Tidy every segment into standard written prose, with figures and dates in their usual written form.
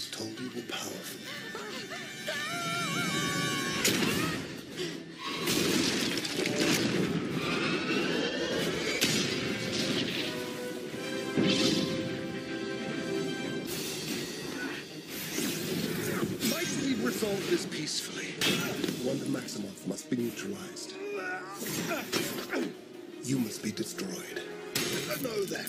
was told you were powerful. Might we resolve this peacefully? Wanda Maximoff must be neutralized. You must be destroyed. I know that.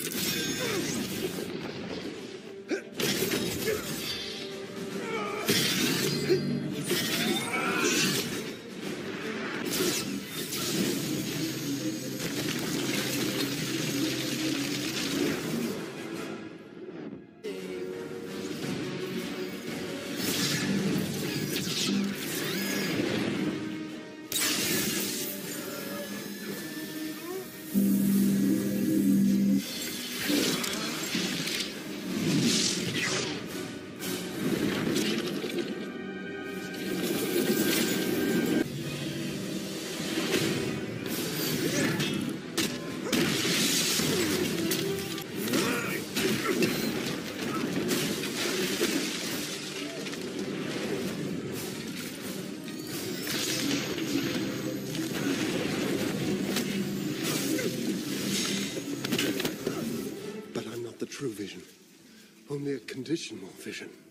But I'm not the true Vision, only a conditional vision.